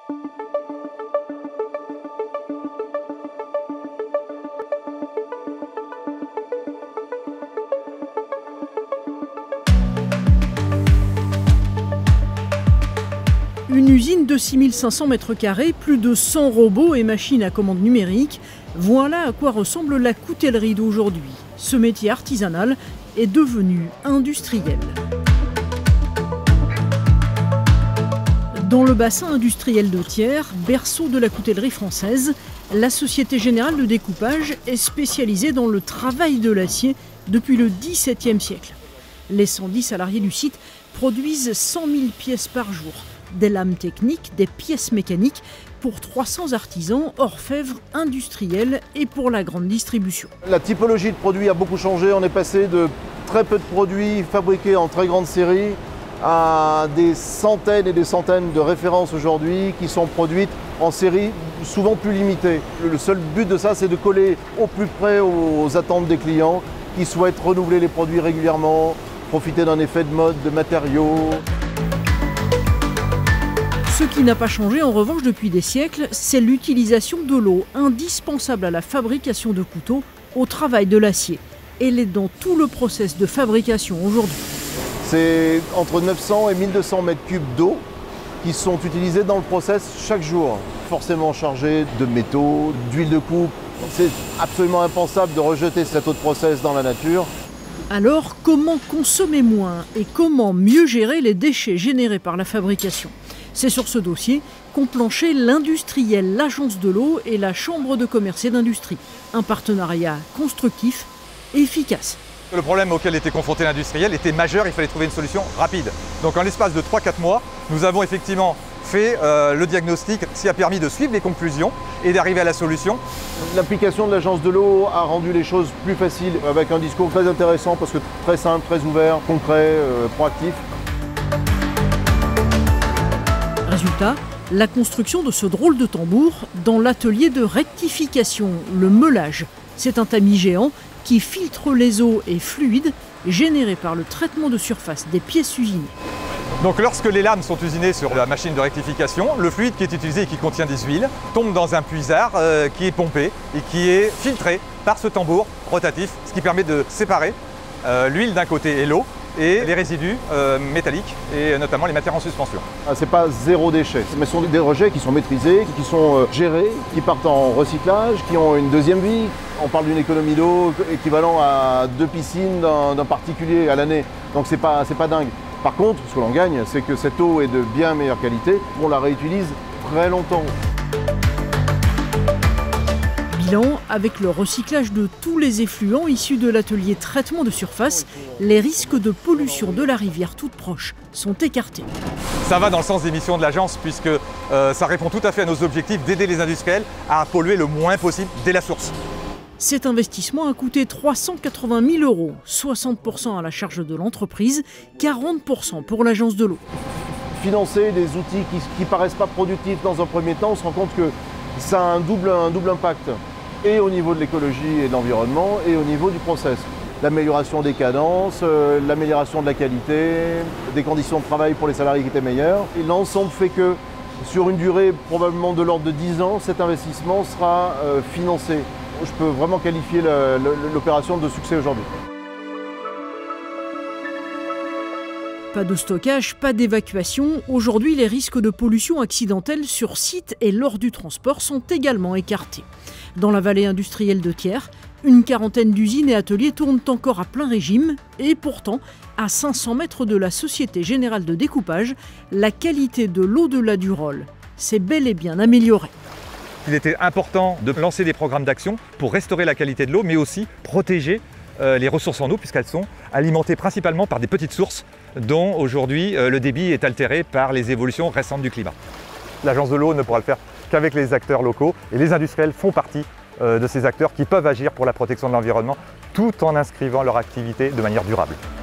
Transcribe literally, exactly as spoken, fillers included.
Une usine de six mille cinq cents mètres carrés, plus de cent robots et machines à commande numérique, voilà à quoi ressemble la coutellerie d'aujourd'hui. Ce métier artisanal est devenu industriel. Dans le bassin industriel de Thiers, berceau de la coutellerie française, la Société Générale de Découpage est spécialisée dans le travail de l'acier depuis le dix-septième siècle. Les cent dix salariés du site produisent cent mille pièces par jour. Des lames techniques, des pièces mécaniques pour trois cents artisans, orfèvres, industriels et pour la grande distribution. La typologie de produits a beaucoup changé. On est passé de très peu de produits fabriqués en très grande série à des centaines et des centaines de références aujourd'hui qui sont produites en série souvent plus limitée. Le seul but de ça, c'est de coller au plus près aux attentes des clients qui souhaitent renouveler les produits régulièrement, profiter d'un effet de mode, de matériaux. Ce qui n'a pas changé en revanche depuis des siècles, c'est l'utilisation de l'eau, indispensable à la fabrication de couteaux, au travail de l'acier. Elle est dans tout le process de fabrication aujourd'hui. C'est entre neuf cents et mille deux cents mètres cubes d'eau qui sont utilisés dans le process chaque jour. Forcément chargés de métaux, d'huile de coupe. C'est absolument impensable de rejeter cette eau de process dans la nature. Alors, comment consommer moins et comment mieux gérer les déchets générés par la fabrication ? C'est sur ce dossier qu'ont planché l'industriel, l'Agence de l'eau et la Chambre de commerce et d'industrie. Un partenariat constructif et efficace. Le problème auquel était confronté l'industriel était majeur, il fallait trouver une solution rapide. Donc en l'espace de trois à quatre mois, nous avons effectivement fait euh, le diagnostic, ce qui a permis de suivre les conclusions et d'arriver à la solution. L'application de l'Agence de l'eau a rendu les choses plus faciles avec un discours très intéressant parce que très simple, très ouvert, concret, euh, proactif. Résultat, la construction de ce drôle de tambour dans l'atelier de rectification, le meulage. C'est un tamis géant qui filtre les eaux et fluides générés par le traitement de surface des pièces usinées. Donc lorsque les lames sont usinées sur la machine de rectification, le fluide qui est utilisé et qui contient des huiles tombe dans un puisard euh, qui est pompé et qui est filtré par ce tambour rotatif, ce qui permet de séparer euh, l'huile d'un côté et l'eau et les résidus euh, métalliques et notamment les matières en suspension. Ce n'est pas zéro déchet, mais ce sont des rejets qui sont maîtrisés, qui sont euh, gérés, qui partent en recyclage, qui ont une deuxième vie. On parle d'une économie d'eau équivalent à deux piscines d'un particulier à l'année, donc c'est pas, c'est pas dingue. Par contre, ce que l'on gagne, c'est que cette eau est de bien meilleure qualité, on la réutilise très longtemps. Bilan, avec le recyclage de tous les effluents issus de l'atelier traitement de surface, les risques de pollution de la rivière toute proche sont écartés. Ça va dans le sens des missions de l'agence puisque euh, ça répond tout à fait à nos objectifs d'aider les industriels à polluer le moins possible dès la source. Cet investissement a coûté trois cent quatre-vingt mille euros, soixante pour cent à la charge de l'entreprise, quarante pour cent pour l'Agence de l'eau. Financer des outils qui ne paraissent pas productifs dans un premier temps, on se rend compte que ça a un double, un double impact, et au niveau de l'écologie et de l'environnement, et au niveau du process. L'amélioration des cadences, euh, l'amélioration de la qualité, des conditions de travail pour les salariés qui étaient meilleures. Et l'ensemble fait que, sur une durée probablement de l'ordre de dix ans, cet investissement sera euh, financé. Je peux vraiment qualifier l'opération de succès aujourd'hui. Pas de stockage, pas d'évacuation. Aujourd'hui, les risques de pollution accidentelle sur site et lors du transport sont également écartés. Dans la vallée industrielle de Thiers, une quarantaine d'usines et ateliers tournent encore à plein régime. Et pourtant, à cinq cents mètres de la Société Générale de Découpage, la qualité de l'au-delà du Rolle s'est bel et bien améliorée. Il était important de lancer des programmes d'action pour restaurer la qualité de l'eau, mais aussi protéger euh, les ressources en eau, puisqu'elles sont alimentées principalement par des petites sources dont aujourd'hui euh, le débit est altéré par les évolutions récentes du climat. L'Agence de l'eau ne pourra le faire qu'avec les acteurs locaux, et les industriels font partie euh, de ces acteurs qui peuvent agir pour la protection de l'environnement tout en inscrivant leur activité de manière durable.